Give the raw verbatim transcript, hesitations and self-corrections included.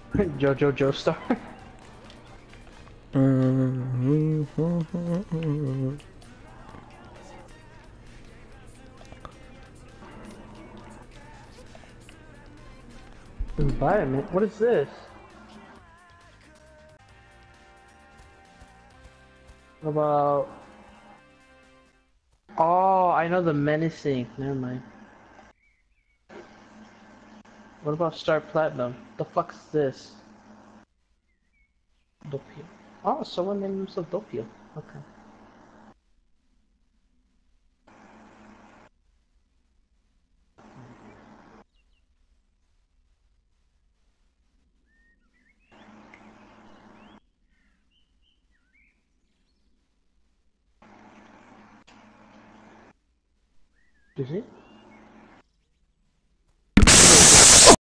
Jojo Joestar. Environment? What is this? What about... Oh, I know the menacing. Never mind. What about Star Platinum? The fuck's this? Doppio. Oh, someone named himself Doppio. Okay. Is it?